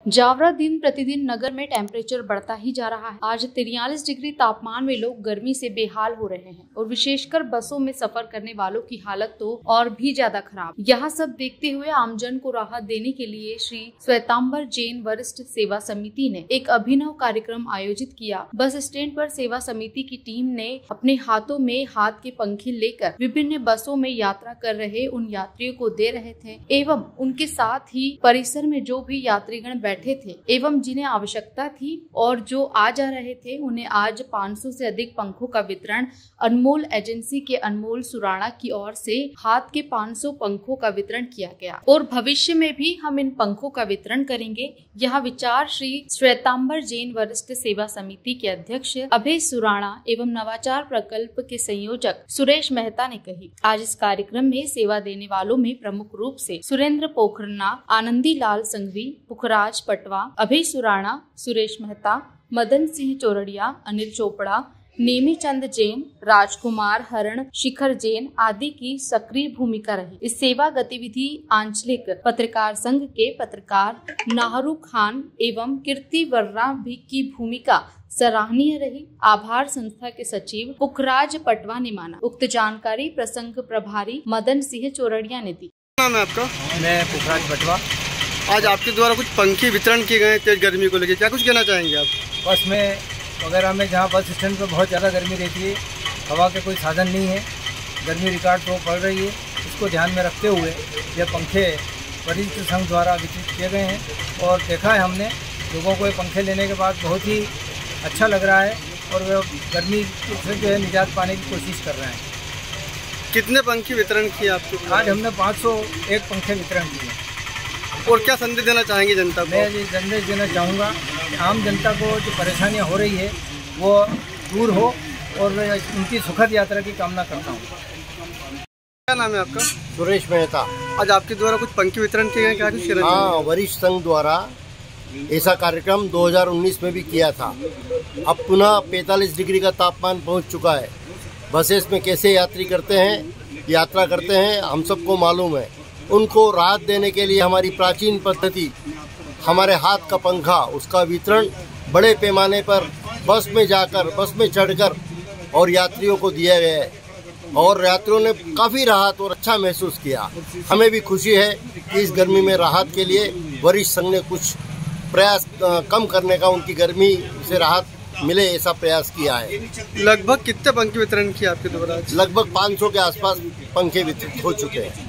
जावरा दिन प्रतिदिन नगर में टेम्परेचर बढ़ता ही जा रहा है। आज 43 डिग्री तापमान में लोग गर्मी से बेहाल हो रहे हैं और विशेषकर बसों में सफर करने वालों की हालत तो और भी ज्यादा खराब। यह सब देखते हुए आमजन को राहत देने के लिए श्री श्वेतांबर जैन वरिष्ठ सेवा समिति ने एक अभिनव कार्यक्रम आयोजित किया। बस स्टैंड पर सेवा समिति की टीम ने अपने हाथों में हाथ के पंखे लेकर विभिन्न बसों में यात्रा कर रहे उन यात्रियों को दे रहे थे एवं उनके साथ ही परिसर में जो भी यात्रीगण बैठे थे एवं जिन्हें आवश्यकता थी और जो आ जा रहे थे उन्हें आज 500 से अधिक पंखों का वितरण अनमोल एजेंसी के अनमोल सुराणा की ओर से हाथ के 500 पंखों का वितरण किया गया और भविष्य में भी हम इन पंखों का वितरण करेंगे। यह विचार श्री श्वेतांबर जैन वरिष्ठ सेवा समिति के अध्यक्ष अभय सुराणा एवं नवाचार प्रकल्प के संयोजक सुरेश मेहता ने कही। आज इस कार्यक्रम में सेवा देने वालों में प्रमुख रूप से सुरेंद्र पोखरना, आनंदी लाल संघवी, पुखराज पटवा, अभय सुराणा, सुरेश मेहता, मदन सिंह चोरड़िया, अनिल चोपड़ा, नेमी चंद जैन, राजकुमार हरण, शिखर जैन आदि की सक्रिय भूमिका रही। इस सेवा गतिविधि आंचलिक पत्रकार संघ के पत्रकार नाहरू खान एवं कीर्ति वर्रा भी की भूमिका सराहनीय रही। आभार संस्था के सचिव पुखराज पटवा ने माना। उक्त जानकारी प्रसंग प्रभारी मदन सिंह चोरड़िया ने दी। नाम है आपका? मैं पुखराज पटवा। आज आपके द्वारा कुछ पंखे वितरण किए गए तेज गर्मी को लेकर, क्या कुछ कहना चाहेंगे आप? बस में वगैरह में जहाँ बस स्टैंड पर बहुत ज़्यादा गर्मी रहती है, हवा के कोई साधन नहीं है, गर्मी रिकॉर्ड तो पड़ रही है। इसको ध्यान में रखते हुए ये पंखे वरिष्ठ संघ द्वारा वितरित किए गए हैं और देखा है हमने लोगों को ये पंखे लेने के बाद बहुत ही अच्छा लग रहा है और वे गर्मी से जो है निजात पाने की कोशिश कर रहे हैं। कितने पंखे वितरण किए आपके? आज हमने 501 पंखे वितरण किए। और क्या संदेश देना चाहेंगे जनता को? मैं ये संदेश देना चाहूँगा कि आम जनता को जो परेशानियाँ हो रही है वो दूर हो और उनकी सुखद यात्रा की कामना करता हूँ। क्या नाम है आपका? सुरेश मेहता। आज आपके द्वारा कुछ पंखे वितरण किए गए, क्या कुछ कहना हाँ, चाहेंगे? वरिष्ठ संघ द्वारा ऐसा कार्यक्रम 2019 में भी किया था। अब पुनः 45 डिग्री का तापमान पहुंच चुका है। बसेस में कैसे यात्रा करते हैं हम सबको मालूम है। उनको राहत देने के लिए हमारी प्राचीन पद्धति हमारे हाथ का पंखा उसका वितरण बड़े पैमाने पर बस में जाकर बस में चढ़कर और यात्रियों को दिया गया है और यात्रियों ने काफ़ी राहत और अच्छा महसूस किया। हमें भी खुशी है कि इस गर्मी में राहत के लिए वरिष्ठ संघ ने कुछ प्रयास कम करने का, उनकी गर्मी से राहत मिले ऐसा प्रयास किया है। लगभग कितने पंखे वितरण किए आपके द्वारा? लगभग 500 के आसपास पंखे वितरित हो चुके हैं।